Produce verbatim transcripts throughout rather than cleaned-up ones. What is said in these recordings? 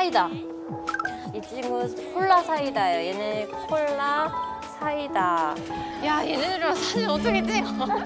사이다. 이 친구 콜라 사이다예요. 얘네 콜라 사이다. 야, 얘네들이랑 사진 어떻게 찍어?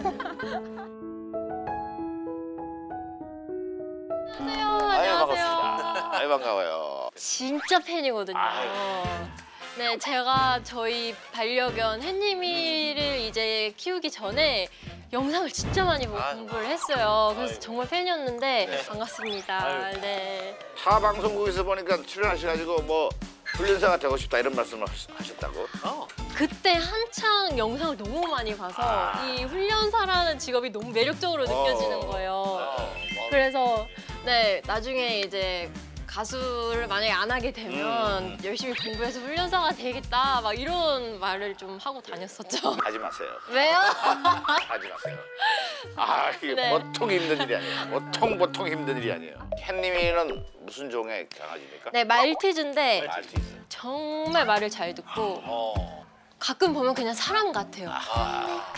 안녕하세요. 아유, 반갑습니다. 아유, 반가워요. 진짜 팬이거든요. 아유. 네, 제가 저희 반려견 햇님이를 이제 키우기 전에 영상을 진짜 많이 보고 아유. 공부를 했어요. 그래서 아유. 정말 팬이었는데 네. 반갑습니다. 아유. 네. 타 방송국에서 보니까 출연하셔가지고 뭐 훈련사가 되고 싶다 이런 말씀을 하셨다고? 어. 그때 한창 영상을 너무 많이 봐서 아. 이 훈련사라는 직업이 너무 매력적으로 느껴지는 어. 거예요. 어. 그래서 네 나중에 이제 가수를 만약에 안 하게 되면 음. 열심히 공부해서 훈련사가 되겠다 막 이런 말을 좀 하고 다녔었죠. 하지 마세요. 왜요? 하지 마세요. 아 이게 네. 보통 힘든 일이 아니에요. 보통 보통 힘든 일이 아니에요. 햇님이는 무슨 종의 강아지입니까? 네 말티즈인데 말티즈. 정말 말을 잘 듣고 어. 가끔 보면 그냥 사람 같아요. 아.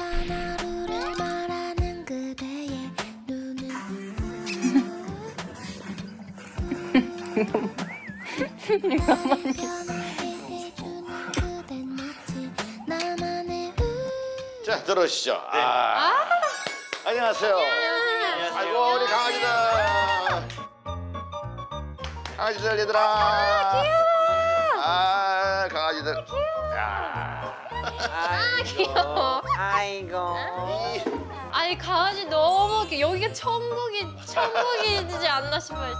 자 들어오시죠. 네. 아. 아. 안녕하세요. 안녕하세요. 아이고 우리 강아지들. 강아지들 얘들아. 아, 귀여워. 아 강아지들. 아 귀여워. 아이고. 아니 강아지 너무 귀여워. 여기가 천국이 천국이지 않나 싶어요.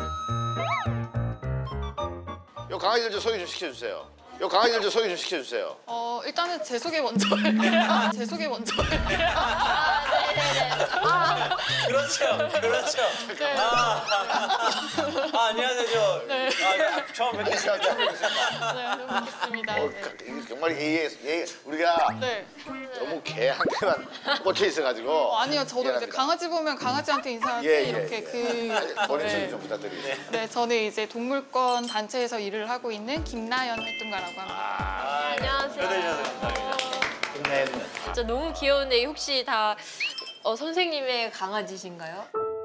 요 강아지들 좀 소개 좀 시켜주세요. 요 강아지들 좀 소개 좀 시켜주세요. 어 일단은 제 소개 먼저 할게요. 제 소개 먼저 할게요. 아 네네네. 아. 그렇죠, 그렇죠. 네. 아, 아 안녕하세요. 저 네. 아, 처음 뵙겠습니다. 네, 처음 뵙겠습니다. 어, 네. 정말 개에 개, 우리가 네. 너무 개 한테만 꽂혀 있어가지고. 어, 아니요, 저도 미안합니다. 이제 강아지 보면 강아지한테 인사할 때 예, 예, 이렇게 예. 그 본인 소개 네. 좀 부탁드리겠습니다. 네, 저는 이제 동물권 단체에서 일을 하고 있는 김나연 활동가라고 합니다. 아, 안녕하세요. 네. 진짜 너무 귀여운데 혹시 다 어, 선생님의 강아지신가요?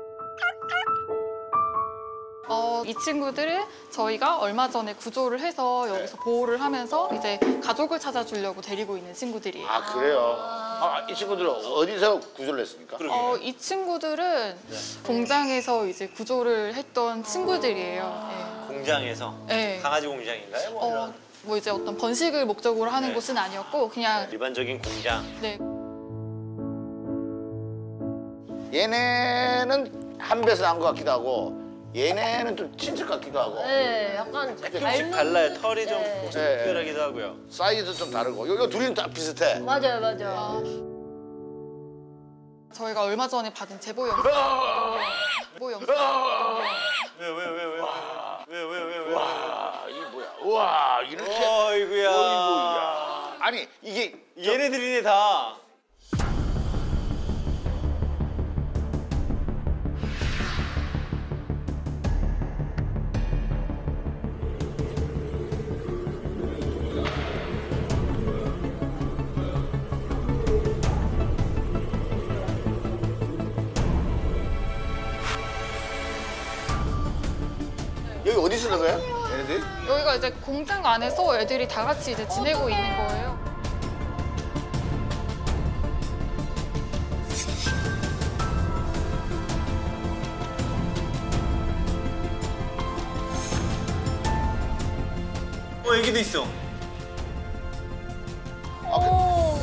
어, 이 친구들은 저희가 얼마 전에 구조를 해서 여기서 보호를 하면서 이제 가족을 찾아주려고 데리고 있는 친구들이에요. 아 그래요? 아, 이 친구들은 어디서 구조를 했습니까? 어, 이 친구들은 공장에서 이제 구조를 했던 친구들이에요. 네. 공장에서? 네. 강아지 공장인가요? 뭐 어, 이런 뭐 이제 어떤 번식을 목적으로 하는 네. 곳은 아니었고 그냥 일반적인 공장. 네. 얘네는 한 배에서 난 것 같기도 하고 얘네는 좀 친척 같기도 하고 네, 약간 조금씩 닮은- 달라요. 털이 좀 네. 특별하기도 하고요. 사이즈도 좀 다르고 요, 요 둘이는 다 비슷해. 맞아요, 맞아요. 아, 저희가 얼마 전에 받은 제보 영상. 제보 영상. 왜 왜 왜 왜 왜 왜 왜 왜? 와 이게 뭐야? 와 이렇게. 어이구야. 어이구야. 아니 이게 얘네들이네 다. 여기 어디 쓰는 거야? 얘네들? 여기가 이제 공장 안에서 애들이 다 같이 이제 지내고 있는 거예요. 어 애기도 있어. 오.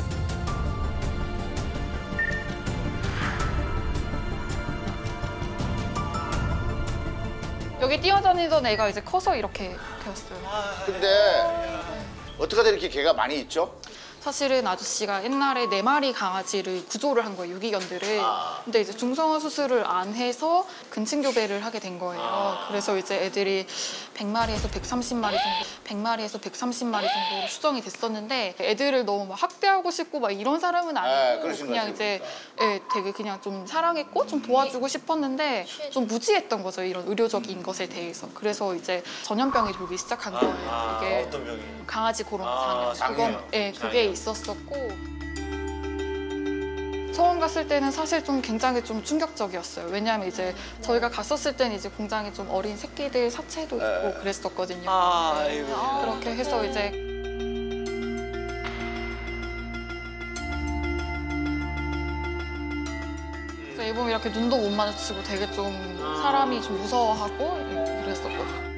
여기 뛰어다니던 애가 이제 커서 이렇게 되었어요. 근데 어떻게 이렇게 개가 많이 있죠? 사실은 아저씨가 옛날에 네 마리 강아지를 구조를 한 거예요, 유기견들을. 아. 근데 이제 중성화 수술을 안 해서 근친교배를 하게 된 거예요. 아. 그래서 이제 애들이 백 마리에서 백삼십 마리 정도, 백 마리에서 백삼십 마리 정도로 수정이 됐었는데 애들을 너무 막 학대하고 싶고 막 이런 사람은 아, 아니고 그러신 그냥 거지, 이제 그러니까. 예, 되게 그냥 좀 사랑했고 좀 도와주고 싶었는데 좀 무지했던 거죠, 이런 의료적인 것에 대해서. 그래서 이제 전염병이 돌기 시작한 거예요. 아, 이게 어떤 병이? 강아지 코로나 아, 장염. 그건 장염. 예, 그게 장염. 있었었고 처음 갔을 때는 사실 좀 굉장히 좀 충격적이었어요. 왜냐하면 이제 저희가 갔었을 때는 이제 공장에 좀 어린 새끼들 사체도 있고 그랬었거든요. 아, 아이고. 그렇게 해서 이제 그래서 일 보면 이렇게 눈도 못 마주치고 되게 좀 사람이 좀 무서워하고 그랬었거든요.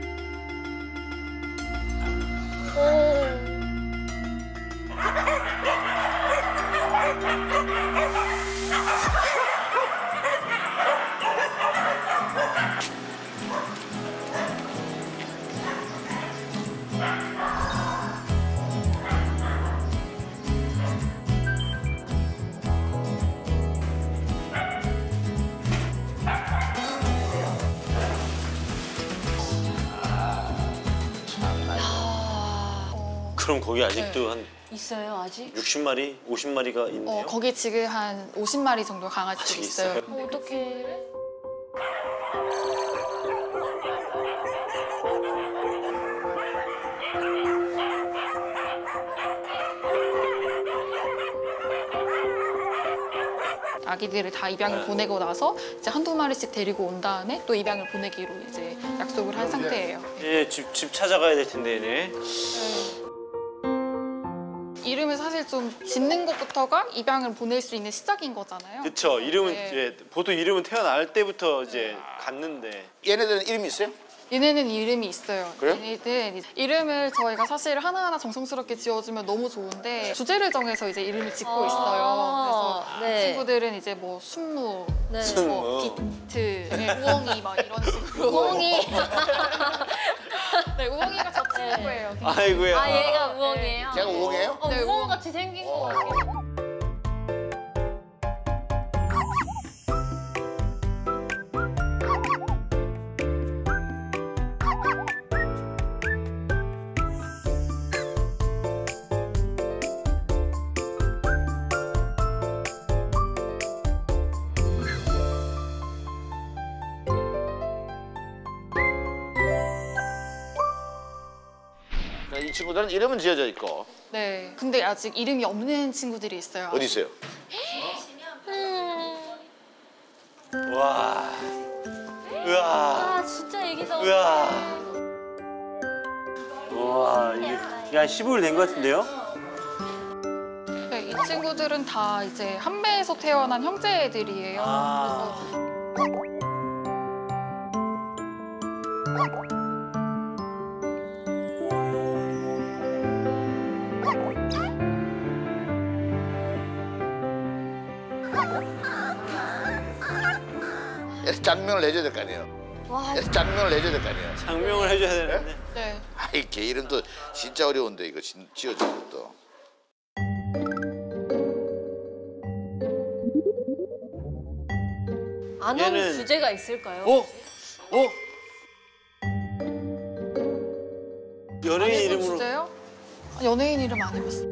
그럼 거기 아직도 한 있어요 아직? 육십 마리, 오십 마리가 있네요? 어, 거기 지금 한 오십 마리 정도 강아지들이 아직 있어요. 있어요? 어, 어떡해. 아기들을 다 입양을 보내고 나서 이제 한두 마리씩 데리고 온 다음에 또 입양을 보내기로 이제 약속을 한 상태예요. 예, 집, 집 찾아가야 될 텐데, 네. 이름을 사실 좀 짓는 것부터가 입양을 보낼 수 있는 시작인 거잖아요. 그쵸. 이름은, 네. 예, 보통 이름은 태어날 때부터 이제 갔는데. 얘네들은 이름이 있어요? 얘네는 이름이 있어요. 그래요? 얘네들 이제 이름을 저희가 사실 하나하나 정성스럽게 지어주면 너무 좋은데 주제를 정해서 이제 이름을 짓고 아, 있어요. 그래서 네. 친구들은 이제 뭐 순무, 네. 순무. 뭐 비트, 네, 우엉이 막 이런 식으로. 우엉이. 네, 우엉이가 저 친구예요. 아이고야. 아 얘가 우엉이에요? 제가 우엉이에요? 어, 네, 우엉 우엉. 같이 생긴 거 같아요. 이 친구들은 이름은 지어져 있고 네. 근데 아직 이름이 없는 친구들이 있어요. 어디 있어요? 와. 으아. 아 진짜 애기다. 으아. 와, 이게, 이게 한 십오 일 된 것 같은데요? 네, 이 친구들은 다 이제 한 배에서 태어난 형제들이에요. 아. 짝명을 내줘야 될 거 아니에요? 와 짝명을 내줘야 될 거 아니에요? 장명을 해줘야 되는데. 네. 아이 개 이름도 진짜 어려운데 이거 지- 지어주는 것도. 안 얘는- 온 주제가 있을까요? 어? 어? 연예인 안 해본 이름으로. 주제요? 연예인 이름 안 해봤어요.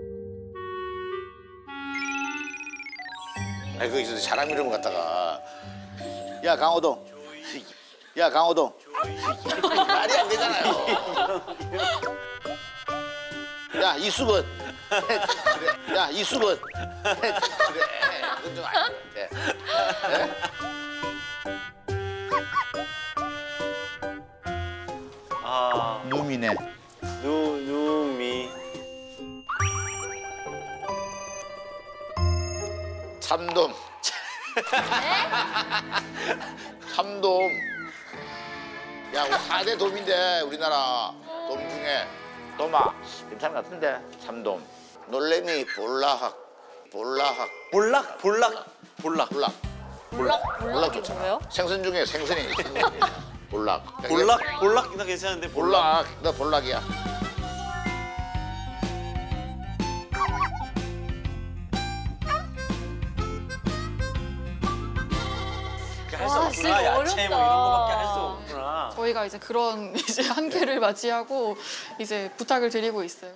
아이 그 사람 이름 갖다가 야 강호동, 야 강호동 말이 안 되잖아요. 야 이수근, 그래. 야 이수근, 그래. 그건 좀 아닌데. 네? 아, 누미네. 누, 누미. 참돔. 참돔. 야, 우리 사 대 돔인데 우리나라 돔 중에 돔아 괜찮은 것 같은데 참돔. 놀래미 볼라학. 볼라학. 볼락? 볼락? 볼락. 볼락. 볼락? 볼락이 좋잖아. 뭐예요? 생선 중에 생선이 생선이. 볼락. 볼락? 볼락? 나 괜찮은데 볼락. 볼락. 너 볼락이야. 할 수 와, 없구나. 진짜 야채 뭐 어렵다. 이런 거밖에 할 수 없구나. 저희가 이제 그런 이제 한계를 맞이하고 이제 부탁을 드리고 있어요.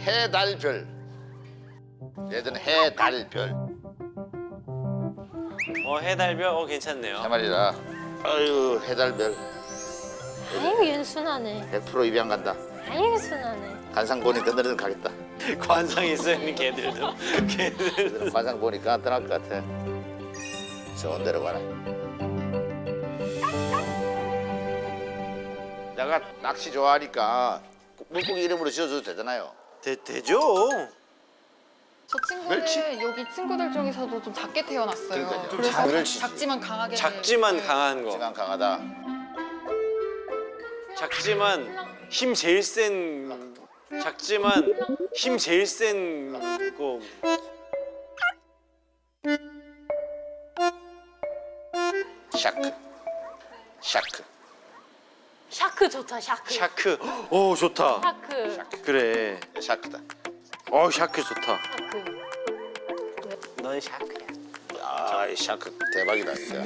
해, 달, 별. 얘들은 해, 달, 별. 어 해달별 어 괜찮네요. 세 마리라. 아유, 해, 달, 별. 아이고 얘는 순하네. 백 퍼센트 입양 간다. 아이고 순하네. 관상 보니까 너희들은 가겠다. 관상 있는 개들도 개들. 관상 보니까 떠날 것 같아. 좋은 데로 가라. 내가 낚시 좋아하니까 물고기 이름으로 지어줘도 되잖아요. 되, 되죠. 저 친구는 멸치? 여기 친구들 중에서도 좀 작게 태어났어요. 그러니까요. 좀 그래서 작- 멸치. 작지만 강하게. 작지만 네. 강한 거. 지만 강하다. 작지만 힘 제일 센. 작지만 힘 제일 센 거. 샤크. 샤크. 샤크 좋다 샤크. 샤크. 오 좋다. 샤크. 그래. 샤크다. 어 샤크 좋다. 샤크. 넌 샤크야. 아, 이 샤크 대박이다 진짜.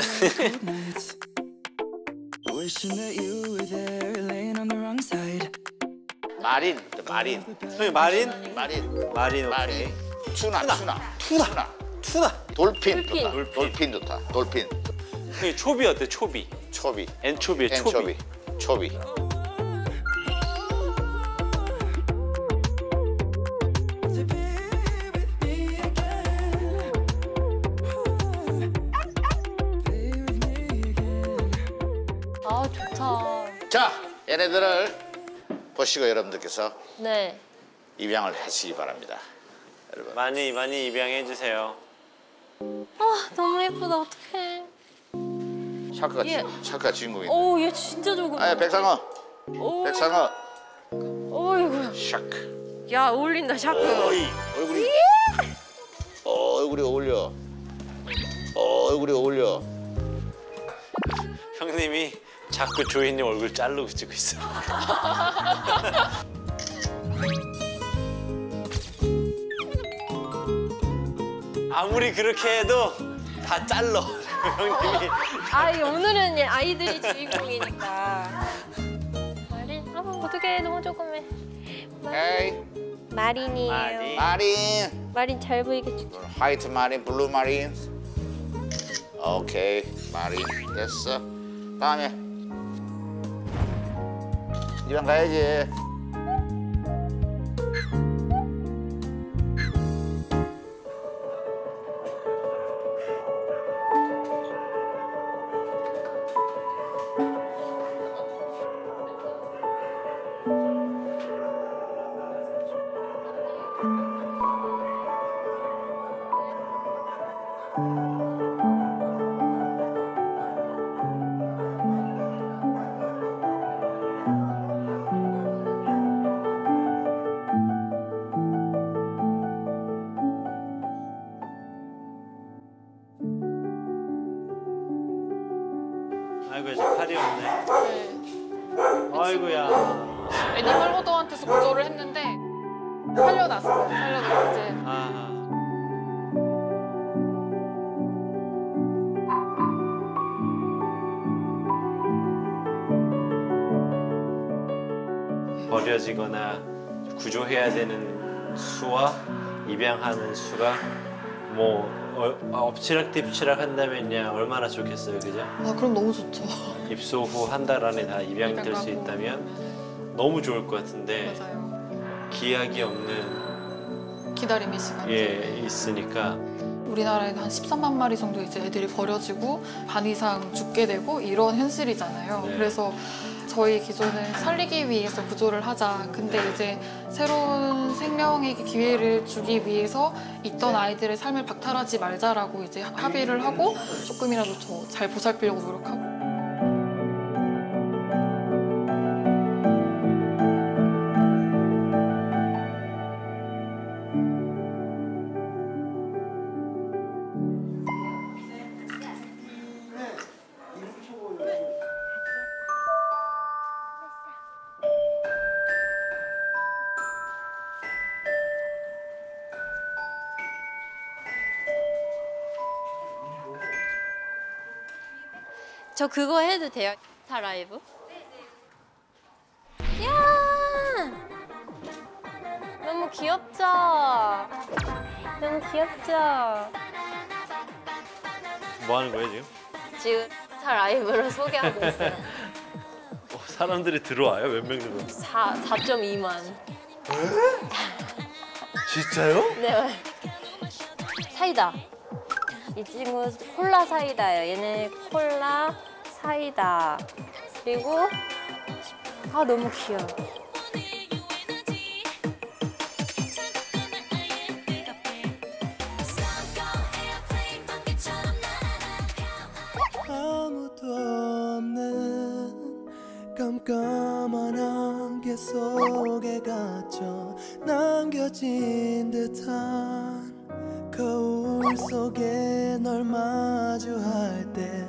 Wishing that you were there, laying on the wrong side. 마린, 마린, 형님 마린? 마린, 마린 오케이. 마린. 투나, 투나, 투나. 투나. 돌핀, 돌핀. 좋다. 돌핀 좋다. 돌핀. 형님 초비 어때? 초비. 초비. 엔초비에 초비. 엔초비. 초비. To be with me again. Be with me again. 아 좋다. 자, 얘네들을 보시고 여러분들께서 네. 입양을 하시기 바랍니다. 여러분. 많이 많이 입양해 주세요. 아 너무 예쁘다 어떡해. 샤크가 예. 주, 샤크가 주인공인데. 오얘 진짜 조금. 아, 백상어. 오. 백상어. 어이구. 샤크. 야 어울린다 샤크. 어이, 얼굴이. 어, 얼굴이 어울려. 어, 얼굴이 어울려. 형님이 자꾸 조이님 얼굴 자르고 찍고 있어. 아무리 그렇게 해도 다 잘러. 형님이. 아 오늘은 아이들이 주인공이니까. 마린. 아 어떡해 너무 조그매. 에이, 마린이에요. 마린. 마린. 마린 잘 보이게 줄게. 화이트 마린, 블루 마린. 오케이, 마린 됐어. 다음에 입양 가야지. 아이고 이제 팔이 없네. 네. 아이고야. 애니멀 호더한테서 구조를 했는데 살려놨어요. 살려놨 이제. 아. 버려지거나 구조해야 되는 수와 입양하는 수가 뭐 어, 엎치락뒤치락 한다면야 얼마나 좋겠어요, 그죠? 아 그럼 너무 좋죠. 입소 후 한 달 안에 다 입양될 수 입양 가고. 있다면 너무 좋을 것 같은데 맞아요. 기약이 없는 기다림의 시간. 예 있으니까 우리나라에는 한 십삼만 마리 정도 이제 애들이 버려지고 반 이상 죽게 되고 이런 현실이잖아요. 네. 그래서 저희 기존은 살리기 위해서 구조를 하자. 근데 이제 새로운 생명의 기회를 주기 위해서 있던 아이들의 삶을 박탈하지 말자라고 이제 합의를 하고 조금이라도 더 잘 보살피려고 노력하고. 저 그거 해도 돼요? 타 라이브? 야! 너무 귀엽다. 귀엽죠? 너무 귀엽죠? 뭐 하는 거예요 지금? 지금 사 라이브를 소개하고 있어요. 어, 사람들이 들어와요? 몇 명 들어와요? 사, 사점이만. 진짜요? 네. 사이다. 이 친구 콜라 사이다예요. 얘는 콜라 사이다. 그리고 아 너무 귀여워. 아무도 없는 깜깜한 안개 속에 갇혀 남겨진 듯한 거울 속에 널 마주할 때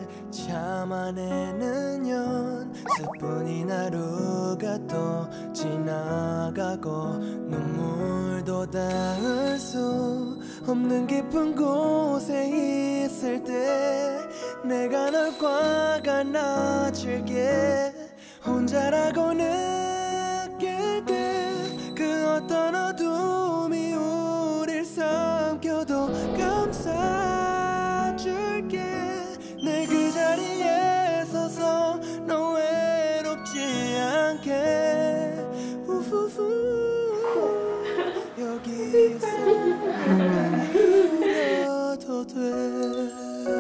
참아내는 연습뿐인 하루가 또 지나가고 눈물도 닿을 수 없는 깊은 곳에 있을 때 내가 널 꽉 안아줄게 혼자라고 느낄 때 그 어떤 어둠이 우릴 삼켜도 감싸줄게 내 그 자리에 서서 너 외롭지 않게 우후후 여기서 난 울어도 돼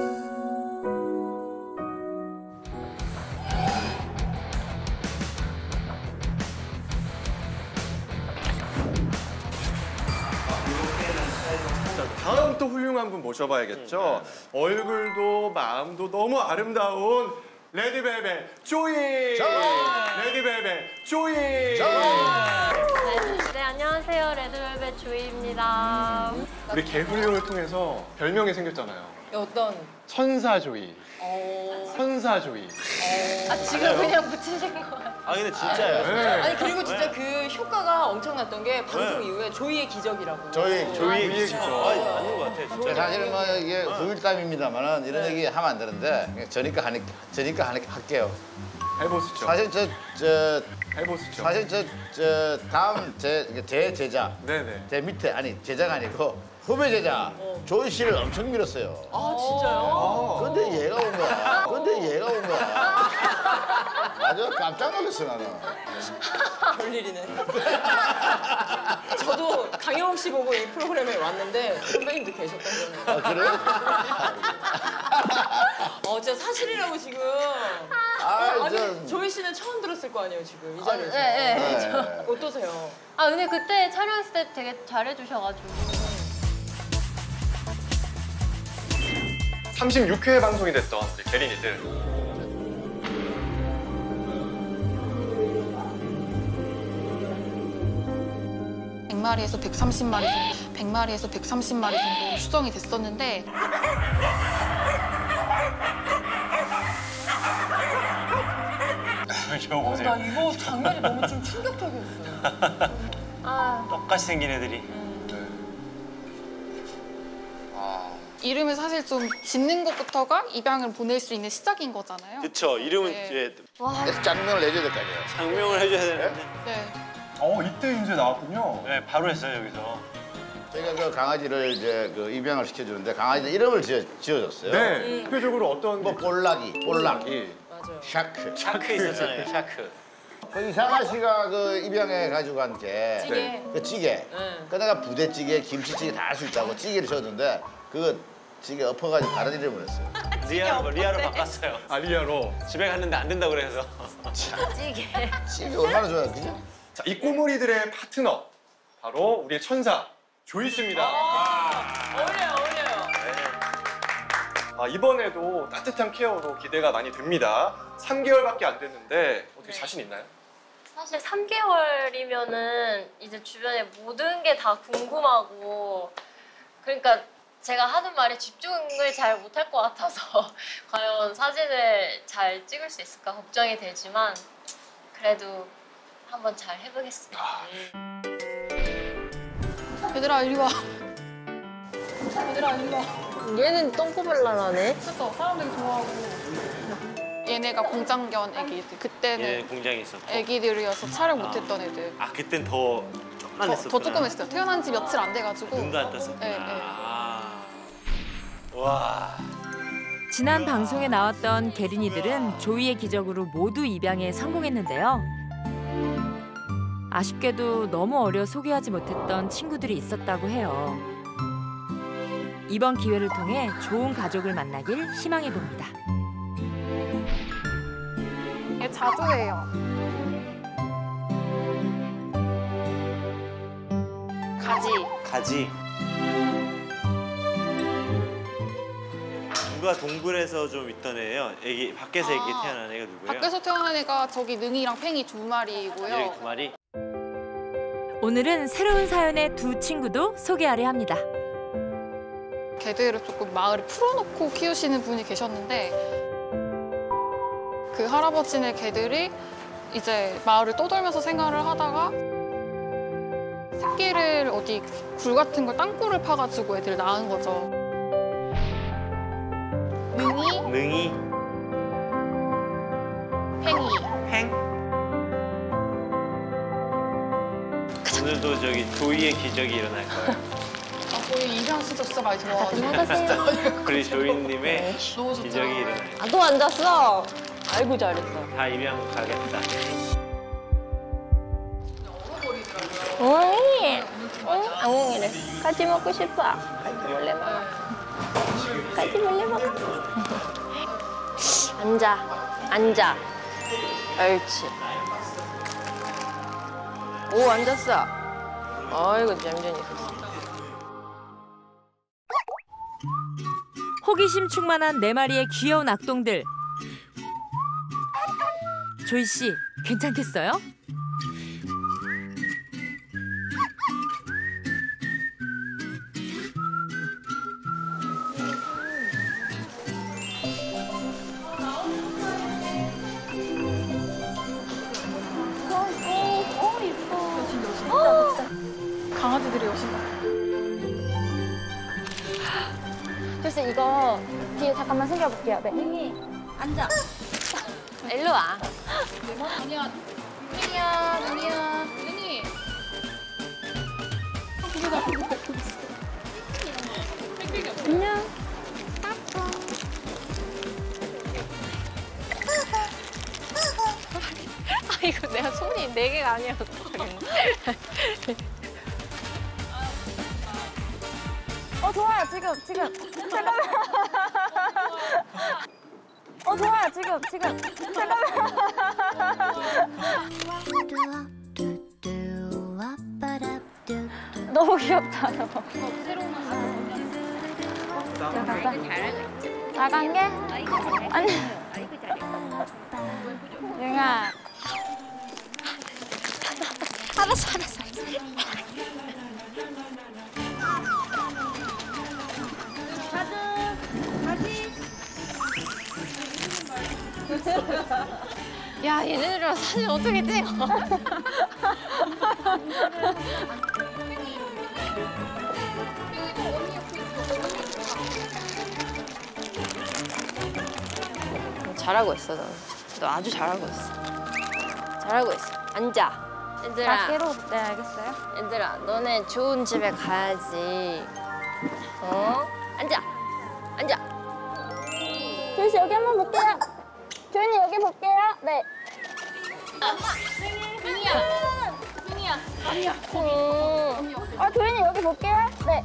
다음 또 훌륭한 분 모셔봐야겠죠. 얼굴도 마음도 너무 아름다운 레드벨벳 조이. 레드벨벳 조이. 네, 네 안녕하세요. 레드벨벳 조이입니다. 우리 개훌륭을 통해서 별명이 생겼잖아요. 어떤? 천사 조이. 어... 천사 조이. 아 지금 그냥 붙이신 거 같아요. 아 근데 진짜예요. 네. 아니 그리고 진짜 그 효과가 엄청났던 게 방송 이후에 조이의 기적이라고. 저희 조이의 조이의 기적. 기적. 아 맞는 것 같아요 진짜. 사실은 뭐 이게 후일담입니다만은 이런 얘기 하면 안 되는데 그냥 저니까 하니까 저니까 하니까 할게요. 해보시죠. 사실 저 저 해보시죠. 사실 저 저 다음 제 제 제자 네네. 제 밑에 아니 제자가 아니고 후배 제자 조이 씨를 엄청 밀었어요. 아 진짜요? 근데 얘가 온 거야. 근데 얘가 온 거야. 아주 깜짝 놀랐어 나는. 별일이네. 저도 강영욱 씨 보고 이 프로그램에 왔는데 선배님도 계셨던 거네요. 아 그래요? 어 진짜 사실이라고 지금. 아, 아니 저- 조이 씨는 처음 들었을 거 아니에요 지금 이 자리에서. 네, 네. 네. 어떠세요? 아 근데 그때 촬영했을 때 되게 잘해주셔가지고. 삼십육 회 방송이 됐던 우리 게린이들. 백 마리에서 백삼십 마리 정도, 백 마리에서 백삼십 마리 정도 수정이 됐었는데 이거 어, 보세요. 나 이거 장면이 너무 좀 충격적이었어요. 아 똑같이 생긴 애들이. 이름을 사실 좀 짓는 것부터가 입양을 보낼 수 있는 시작인 거잖아요. 그쵸. 이름은 네. 이제 와. 짱명을 내줘야 될 거 아니에요. 장명을 해줘야 되는데. 네. 어 이때 이제 나왔군요. 네 바로 했어요 여기서. 저희가 그 강아지를 이제 그 입양을 시켜주는데 강아지 이름을 지어, 지어줬어요. 네. 대표적으로 어떤 뭐 볼락이, 볼락, 이 맞아요. 샤크. 샤크 있었잖아요 샤크. 그 이상아 씨가 그 입양해 가지고 간 게 찌개. 그 찌개. 네. 그 내가 부대찌개, 김치찌개 다 할 수 있다고 찌개를 줬는데 그거 찌개 엎어가지고 다른 이름을 했어요. 리아로 리아로 바꿨어요. 아리아로. 집에 갔는데 안 된다 그래서. 찌개. 찌개 얼마나 좋아요, 그죠? 자, 이 꼬물이들의 파트너 바로 우리의 천사 조이 씨입니다. 어울려요, 어울려요. 아, 이번에도 따뜻한 케어로 기대가 많이 됩니다. 삼 개월밖에 안 됐는데 어떻게 네. 자신 있나요? 사실 삼 개월이면은 이제 주변에 모든 게 다 궁금하고 그러니까 제가 하는 말에 집중을 잘 못할 것 같아서 과연 사진을 잘 찍을 수 있을까 걱정이 되지만 그래도 한번 잘 해보겠습니다. 얘들아 이리 와. 얘들아 이리 와. 얘는 똥꼬발랄하네. 그래서 사람들이 좋아하고 얘네가 공장견 애기들. 그때는 예 공장이 있었고. 애기들이어서 촬영 못했던 애들. 아 그땐 더 안 더, 됐었구나. 더 조금 했어요. 태어난 지 며칠 안 돼가지고. 눈도 안 떴었구나. 네, 네. 아. 와. 지난 방송에 나왔던 게린이들은 조이의 기적으로 모두 입양에 성공했는데요. 아쉽게도 너무 어려 소개하지 못했던 친구들이 있었다고 해요. 이번 기회를 통해 좋은 가족을 만나길 희망해 봅니다. 이게 자주 해요. 가지. 가지. 누가 동굴에서 좀 있던 애예요. 애기 밖에서 애기 아, 태어난 애가 누구예요? 밖에서 태어난 애가 저기 능이랑 팽이 두 이렇게 마리이고요. 두 마리. 오늘은 새로운 사연의 두 친구도 소개하려 합니다. 개들을 조금 마을에 풀어놓고 키우시는 분이 계셨는데 그 할아버지네 개들이 이제 마을을 떠돌면서 생활을 하다가 새끼를 어디 굴 같은 걸 땅굴을 파가지고 애들 낳은 거죠. 능이, 능이. 팽이. 팽. 오늘도 저기 조이의 기적이 일어날 거예요. 아, 거의 입양 진짜 진짜 많이 들어와가지고. 우리 조이님의 너무 좋다. 기적이 일어날 거예요. 아, 또 앉았어. 아이고 잘했어. 다 입양 가겠다. 엉이. 응? 엉이래. 같이 먹고 싶어. 몰래 먹어. 같이 몰래 먹어. 앉아. 앉아. 옳지. 오, 앉았어. 아이고, 얌전히 있었어. 호기심 충만한 네 마리의 귀여운 악동들. 조이 씨, 괜찮겠어요? 강아지들이 오신다. 글쎄 이거 뒤에 잠깐만 숨겨볼게요. 네. 앉아. 일로 와. 아니야. 능이야, 능이야, 능이. 안녕. 아 이거 내가 손이 네 개가 아니라 어떡하겠네. 어 좋아요 지금 지금 잠깐만. 어 좋아요 지금 지금 잠깐만. 너무 귀엽다. 나간 게? 아니. 영아. 알았어 알았어. 야 얘네들이랑 사진 어떻게 찍어? 잘하고 있어 너. 너 아주 잘하고 있어. 잘하고 있어. 앉아. 얘들아. 낱개로 네 알겠어요. 얘들아 너네 좋은 집에 가야지. 어? 앉아. 앉아. 조이 씨 여기 한번 볼게요. 조이님 여기 볼게요. 네. 민이야. 민이야. 아니야. 음. 어 조이님 여기 볼게요. 네.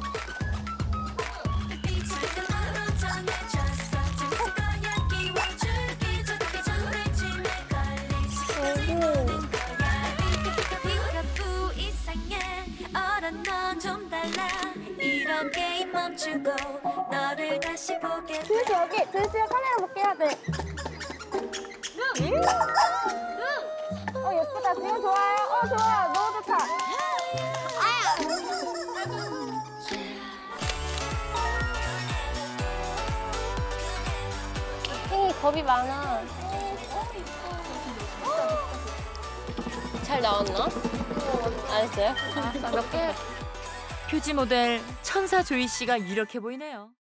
조이 씨 여기 조이 씨 카메라 볼게요. 네. 어 예쁘다. 지금 좋아요. 어 좋아요. 너무 좋다. 팽이 겁이 많아. 잘 나왔나? 알았어요? 알았어 몇 개. 표지 모델 천사 조이 씨가 유력해 보이네요.